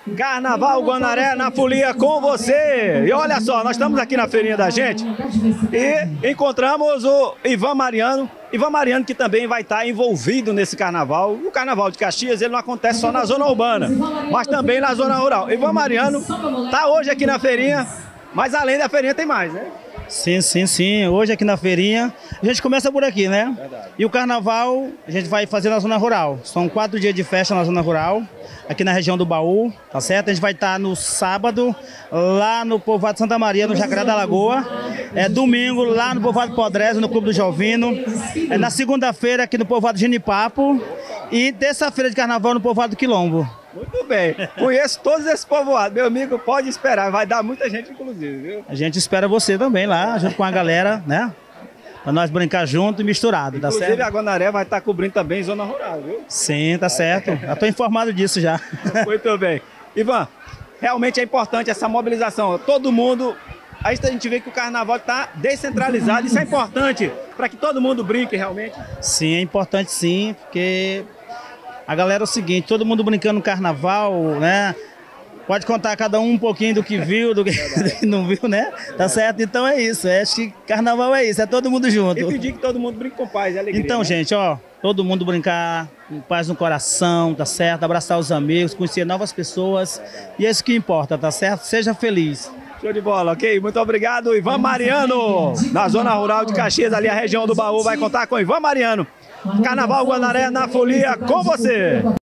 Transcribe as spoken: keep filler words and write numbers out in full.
Carnaval Guanaré na folia com você. E olha só, nós estamos aqui na feirinha da gente e encontramos o Ivan Mariano. Ivan Mariano que também vai estar envolvido nesse carnaval. O carnaval de Caxias ele não acontece só na zona urbana, mas também na zona rural. Ivan Mariano está hoje aqui na feirinha, mas além da feirinha tem mais, né? Sim, sim, sim. Hoje aqui na feirinha, a gente começa por aqui, né? Verdade. E o carnaval a gente vai fazer na zona rural. São quatro dias de festa na zona rural, aqui na região do Baú, tá certo? A gente vai estar no sábado, lá no povoado Santa Maria, no Jacaré da Lagoa. É domingo, lá no povoado Podreza, no Clube do Jovino. É na segunda-feira, aqui no povoado Genipapo. E terça-feira de carnaval no povoado Quilombo. Muito bem, conheço todos esses povoados, meu amigo, pode esperar, vai dar muita gente inclusive, viu? A gente espera você também lá, junto com a galera, né? Pra nós brincar junto e misturado, tá certo? Inclusive a Guanaré vai estar cobrindo também zona rural, viu? Sim, tá certo, já tô informado disso já. Muito bem. Ivan, realmente é importante essa mobilização, todo mundo... Aí a gente vê que o carnaval está descentralizado, isso é importante para que todo mundo brinque realmente. Sim, é importante sim, porque... A galera é o seguinte, todo mundo brincando no carnaval, né? Pode contar cada um um pouquinho do que viu, do que, do que não viu, né? Tá certo? Então é isso, é, acho que carnaval é isso, é todo mundo junto. E pedir que todo mundo brinque com paz e alegria. Então, né? gente, ó, todo mundo brincar com paz no coração, tá certo? Abraçar os amigos, conhecer novas pessoas, e é isso que importa, tá certo? Seja feliz. Show de bola, ok? Muito obrigado, Ivan Mariano. Na zona rural de Caxias, ali a região do Baú, vai contar com Ivan Mariano. Carnaval Guanaré na folia com você.